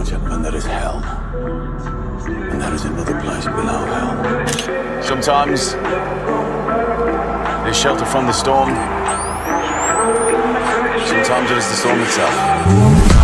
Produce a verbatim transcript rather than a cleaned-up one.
gentlemen, there is hell. And there is another place below hell. Sometimes there's shelter from the storm. Sometimes it is the storm itself.